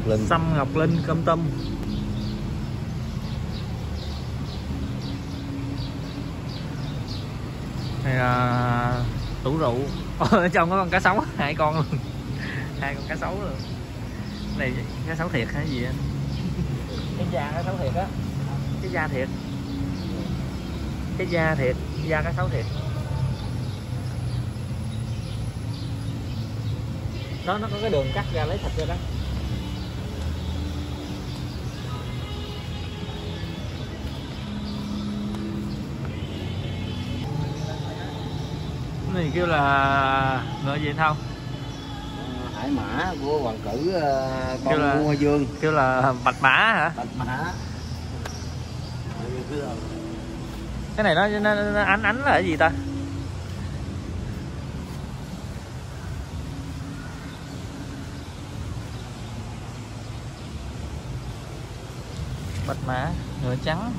Linh. Sâm Ngọc Linh Cơm Tôm. Này là tủ rượu. Ở trong có con cá sấu 2 con luôn. 2 con cá sấu luôn. Này cá sấu thiệt hay gì anh? Cái da cá sấu thiệt á. Cái da thiệt. Cái da thiệt, da cá sấu thiệt. Đó, nó có cái đường cắt ra lấy thịt ra đó. Này kêu là ngựa gì không? Hải mã của hoàng cử con Ngô Dương. Kêu là bạch mã hả? Bạch mã. Cái này nó ánh là cái gì ta? Bạch mã, ngựa trắng.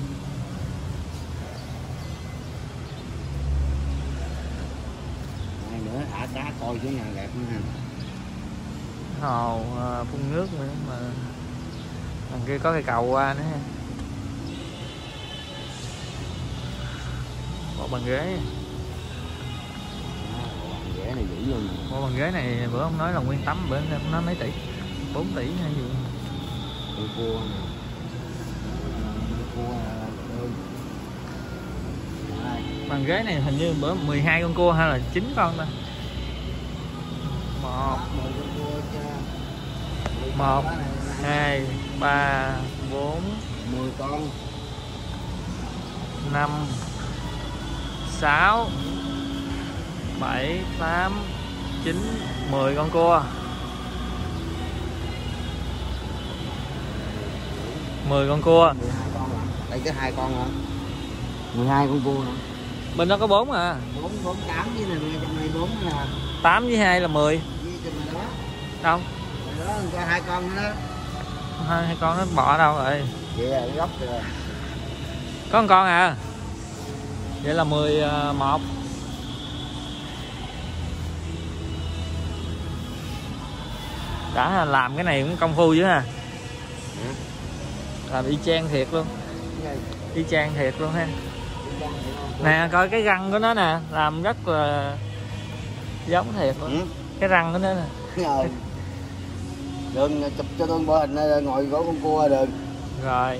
Hai nữa thả cá coi chỗ nhà đẹp nha. Hồ phun nước nữa mà. Đằng kia có cây cầu qua nữa ha. Bộ bàn ghế. Bàn ghế này dữ luôn. Bộ bàn ghế này bữa ông nói là nguyên tấm, bữa ông nói mấy tỷ? 4 tỷ hay gì? Cua nè. Bàn ghế này hình như bữa 12 con cua hay là 9 con ta? 1 2 3 4 10 con. 5 6 7 8 9 10 con cua. 10 con cua. 12 con à? Đây có 2 con hả? 12 con cua hả? Bên đó có 4 à. 4 8 với này trong này 4 là 8 với 2 là 10. với trong này đó. Đâu? Rồi đó có 2 con nữa đó. 2 con nó bỏ đâu rồi? Vậy là cái gốc rồi. Có 1 con à. Vậy là 11. Đã làm cái này cũng công phu chứ ha. Làm y chang thiệt luôn. Y chang thiệt luôn ha. Nè coi cái răng của nó nè, làm rất là giống thiệt luôn. Cái răng của nó nè. Đường chụp cho tôi bộ hình ngồi gỗ con cua được. Rồi.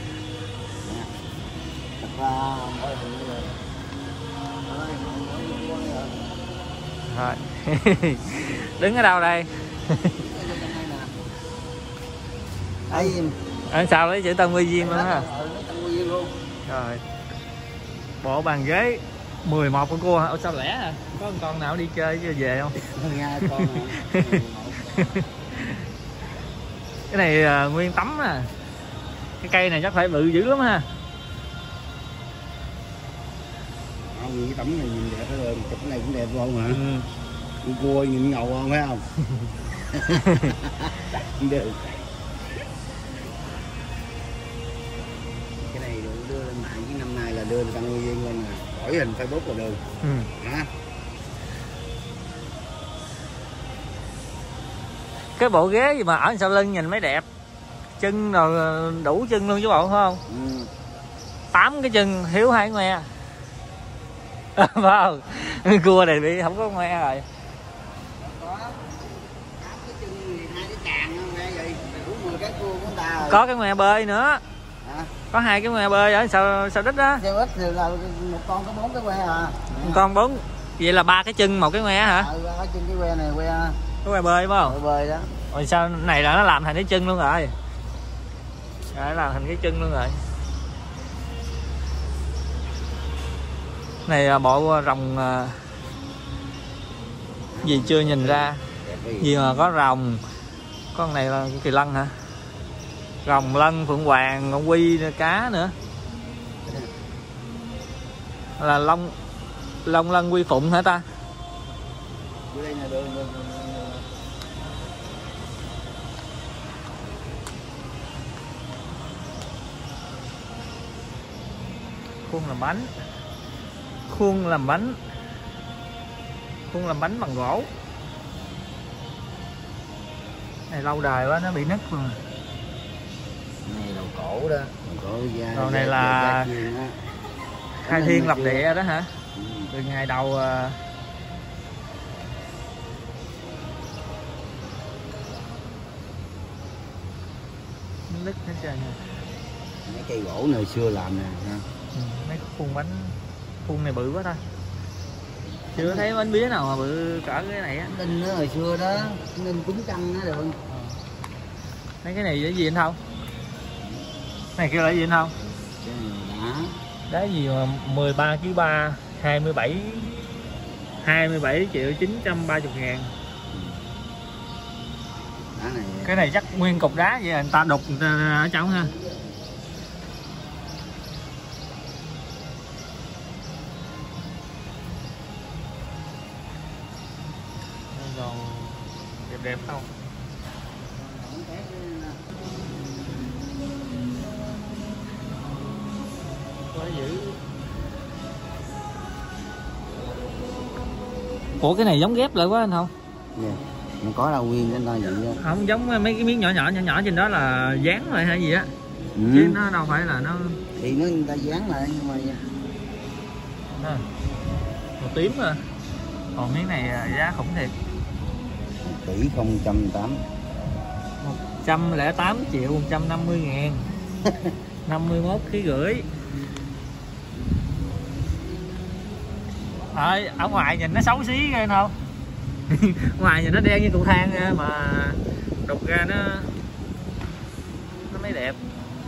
Rồi. Đứng ở đâu đây? Ở sau lấy chữ Tân Quy Viên luôn ha. Rồi. Bộ bàn ghế 11 con cua hả? Ủa sao lẻ hả? Có một con nào đi chơi chưa về không? 12 con. Cái này nguyên tấm à. Cái cây này chắc phải bự dữ lắm ha. Cái tấm này nhìn đẹp hơn, chụp cái này cũng đẹp không hả? Con cua nhìn ngầu không phải không? Được. Cái này đưa lên mạng cái năm nay là đưa Tân Quy Viên lên nè, đổi hình Facebook là được. Hả? Cái bộ ghế gì mà ở sau lưng nhìn mới đẹp. Chân rồi đủ chân luôn chứ bộ phải không? 8 cái chân thiếu 2 ngoe. Phải không? Cua này bị không có ngoe rồi. Có cái ngoe bơi nữa. Hả? Có 2 cái ngoe bơi ở sau đít đó. Sau đít thì là một con có 4 cái que à. Một con 4. Vậy là 3 cái chân 1 cái ngoe hả? Cái chân cái que này que. Cái ngoe bơi phải không? Que bơi đó. Rồi sao này là nó làm thành cái chân luôn rồi. Rồi làm thành cái chân luôn rồi. Này là bộ rồng gì chưa nhìn ra. Gì mà có rồng. Con này là kỳ lân hả? Rồng lân phượng hoàng con quy cá nữa. Là long lân quy phụng hả ta? Khuôn làm bánh. Khuôn làm bánh. Khuôn làm bánh bằng gỗ. Này lâu đời quá nó bị nứt luôn. Này đầu cổ đó, đầu cổ da. Đầu này là khai thiên lập địa đó hả? Từ ngày đầu nứt hết trơn nha. Mấy cây gỗ này xưa làm nè ha. Mấy khuôn bánh khuôn này bự quá ta. Chưa thấy bánh bía nào mà bự cỡ cái này á. Ninh nó hồi xưa đó, ninh cúng căng nó được. Mấy cái này là gì anh Thông? Này kêu là gì anh Thông? Đá. Đá gì mà 13 kg 3 27 triệu 930 ngàn. Đá này. Cái này chắc nguyên cục đá vậy, người ta đục người ta ở trong ha. Còn đẹp đẹp không? Quá dữ. Ủa cái này giống ghép lại quá anh không? Yeah. Nó có đâu nguyên cái nơi vậy đó. Không giống mấy cái miếng nhỏ nhỏ trên đó là dán lại hay gì á. Chứ nó đâu phải là nó thì nó người ta dán lại nhưng mà màu tím mà. Còn miếng này giá khủng thiệt. 1.008 108 triệu 150 ngàn 51 kg rưỡi. Ở ngoài nhìn nó xấu xí ghê không? Ngoài nhìn nó đen như cầu thang ra, mà đục ra nó mới đẹp.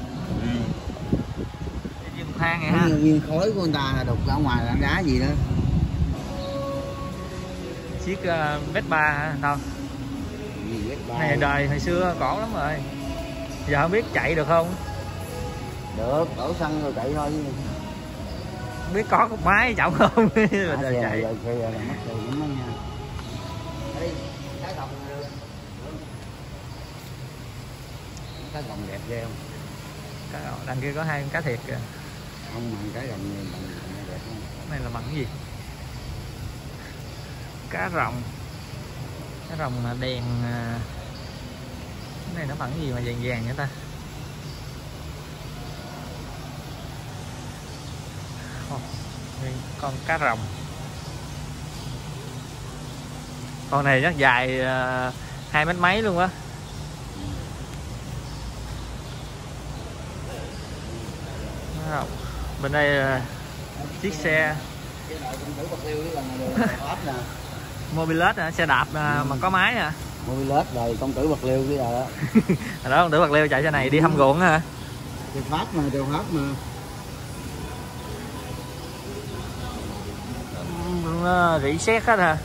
Như cầu thang này ha. Nguyên khối của người ta là đục ra ngoài là đá gì đó. Chiếc Vespa hả đâu? Này đời hồi xưa cổ lắm rồi. Giờ không biết chạy được không? Được, đổ xăng rồi chạy thôi. Không biết có cục máy chậu không? Chạy. Rồi là mất tiền lắm đó nha. Đây, cái gồng cái gồng đẹp ghê không? Đằng kia có hai con cá thiệt kìa. Không, mà cái gồng này đẹp không? Cái này là bằng cái gì? Cá rồng. Cá rồng là đèn. Cái này nó bằng cái gì mà vàng vàng vậy ta? Con cá rồng. Con này rất dài 2 mét mấy luôn á. Bên đây là chiếc xe Mobilet nè, xe đạp mà có máy nè. Mobilet rồi công tử Bạc Liêu cái giờ đó. Đó công tử Bạc Liêu chạy xe này đi thăm ruộng hả? Điều Pháp mà, điều Pháp mà. Nó rỉ sét hết hả?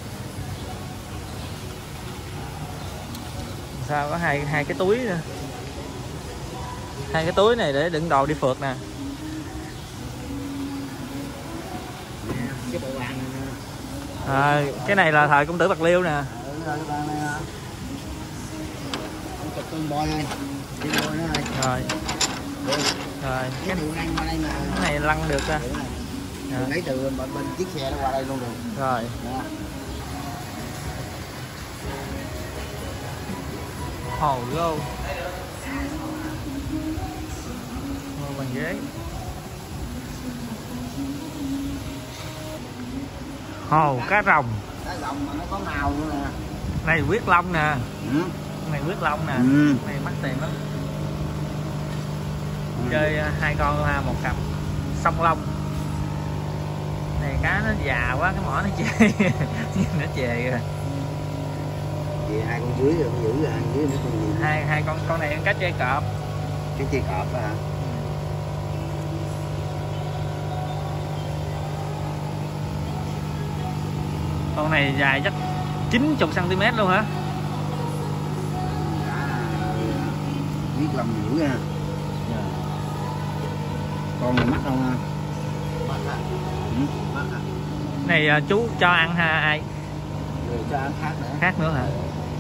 Sao có hai cái túi nữa. Hai cái túi này để đựng đồ đi phượt nè. Cái bộ bàn này cái này là thời công tử Bạc Liêu nè. Rồi. Rồi cái này lăn được ra. Lấy từ bên chiếc xe nó qua đây luôn được. Rồi. Hồ gô. Ngồi bằng ghế. Hồ cá rồng. Cá rồng mà nó có màu nữa nè. Này huyết long nè. Này huyết long nè. Này mắc tiền lắm. Chơi 2 con ha, 1 cặp. Song long. Này cá nó già quá, cái mỏ nó chê. Nó chề rồi. Vậy 2 con dưới rồi, con giữ rồi, dưới nó con gì? Hai con này cá chê cọp. Cái chê cọp á hả? Con này dài chắc 90 cm luôn hả? Biết lòng dữ nha. Con này mắc không ha? Mắc hả? Mắc hả? Này chú cho ăn ha ai? Rồi cho ăn khác nữa. Khác nữa hả?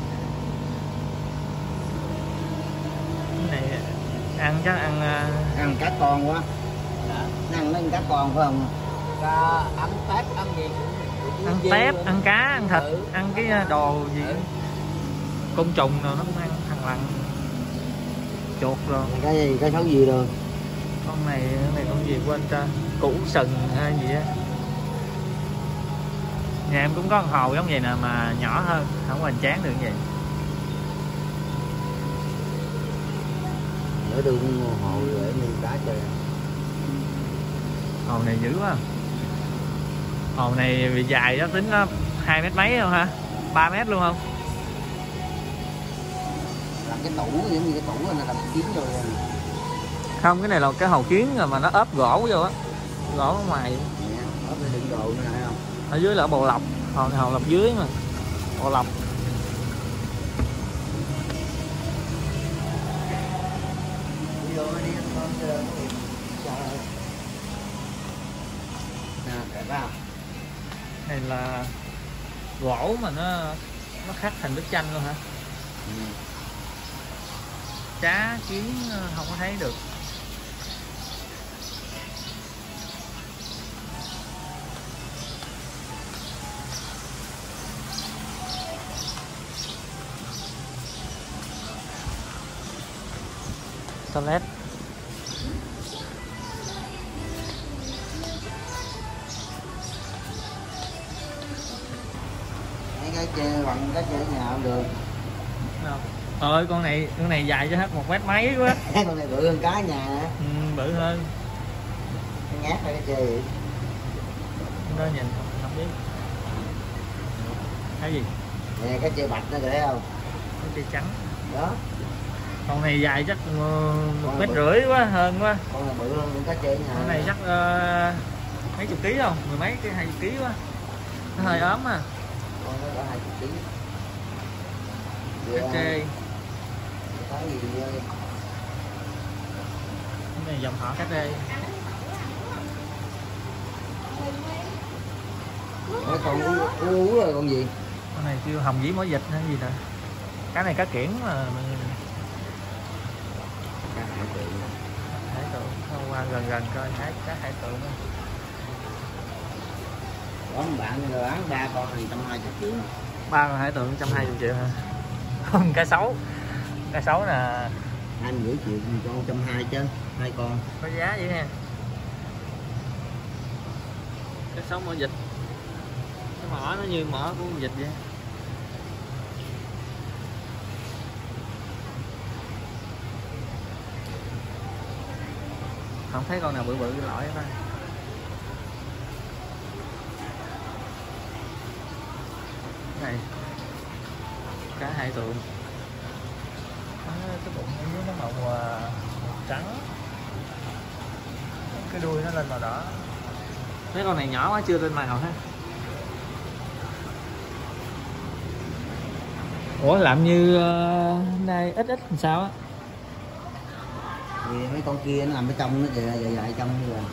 Cái này ăn chắc ăn ăn cá con quá. Nó ăn mấy cá con phải không? Ăn tép, ăn gì? Ăn tép, ăn cá, ăn thịt, ăn cái đồ gì. côn trùng nào nó cũng ăn, thằng lằn, chuột rồi. Cái gì, cái xấu gì rồi? Con này con gì quên ta, củ sừng hay gì á. Nhà em cũng có con hồ giống vậy nè mà nhỏ hơn, không hoành tráng được vậy. Ở đường hồ để nuôi cá chơi. Hồ này dữ quá. Hồ này bị dài đó, tính nó 2 mét mấy không ha? 3 mét luôn không? Làm cái tủ giống như cái tủ này làm kiến rồi. Không, cái này là cái hồ kiến rồi mà nó ốp gỗ vô á. Gỗ ở ngoài. Nè, ốp lên đựng đồ nữa thấy không? Ở dưới là bồ lọc. Hồ này hồ lọc dưới mà. Bồ lọc. Vô đi ăn con chơi. Nè, đẹp không? Này là gỗ mà nó khắc thành bức tranh luôn hả? Ừ. Cá kiến không có thấy được. Toilet. Mấy cái chơi bằng cái chơi nhà không được. Ơi con này dài cho hết 1 mét mấy quá. Con này bự hơn cá nhà nè. Bự hơn. Cái nhát hay cái chơi gì? Nó nhìn không biết. Cái gì? Nè cái chơi bạch nó kìa không? Cái chơi trắng. Đó. Con này dài chắc 1,5 mét quá, hơn quá. Con này bự hơn cá chơi nhà. Con này chắc mấy chục ký không? 10 mấy cái 20 ký quá. Nó hơi ốm à. Con nó có 20 kg. Cá trê. Cái gì Cái này dòng họ cá trê. Mấy con ú rồi con gì? Con này kêu hồng vĩ mỏ vịt hay gì nè. Cái này cá kiển mà. Cá hải tượng. Hải tượng, thôi qua gần coi thấy cá hải tượng đó. Có một bạn rồi bán 3 con thì 120 triệu. 3 con hải tượng 120 triệu hả? Không, cá sấu. Cá sấu là 20 triệu con 120 chứ, 2 con. có giá vậy ha. Cá sấu mỏ vịt. Cái mỏ nó như mỏ của con vịt vậy. Không thấy con nào bự bự cái lõi đó. Này cá hải tượng. Cái bụng ở dưới nó màu trắng, cái đuôi nó lên màu đỏ. Mấy con này nhỏ quá chưa lên màu ha. Ủa làm như đây ít làm sao á? Thì mấy con kia nó nằm ở trong nó kìa, dài trong như là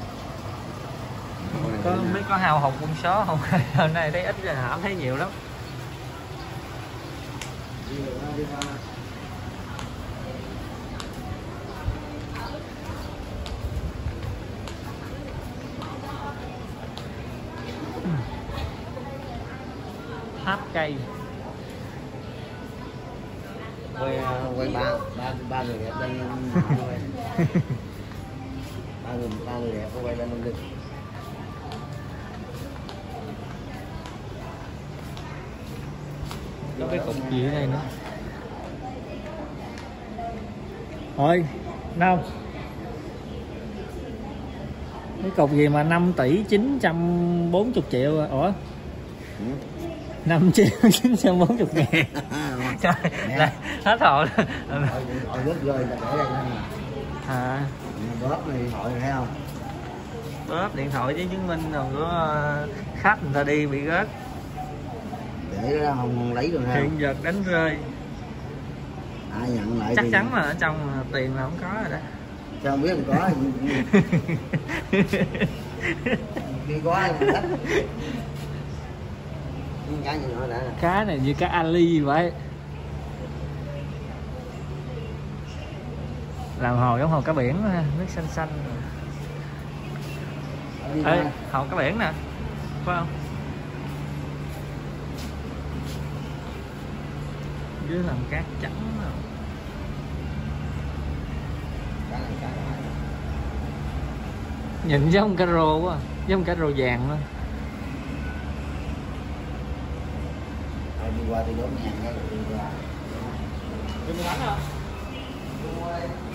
có mấy con hào hồng con só không? Hôm nay thấy ít rồi, hãm thấy nhiều lắm. Tháp cây. quay ba người đẹp lên ba người đẹp quay lên luôn đi. Có cái cục gì ở đây nữa. Thôi đâu cái cục gì mà 5 tỷ 940 triệu. Ủa 5 triệu 940 ngàn. Trời là hết hồn. Rồi rớt rơi là để đây À bóp này điện thoại thấy không? bóp điện thoại với chứng minh rồi có khách người ta đi bị rớt. Để ra không lấy được ha. Hiện vật đánh rơi. Ai nhận lại Chắc thì... chắn là ở trong tiền là không có rồi đó. Sao không biết không có. Khi có thì thích. Cá gì nữa đã. Cá này như cá ali vậy. Làm hồ giống hồ cá biển ha, nước xanh xanh. Ê, hồ cá biển nè, phải không? dưới làm cát trắng rồi. Nhìn giống cá rô quá, giống cá rô vàng luôn. Đi qua tôi đốn nhang cái rồi đi ra. Đừng đánh không?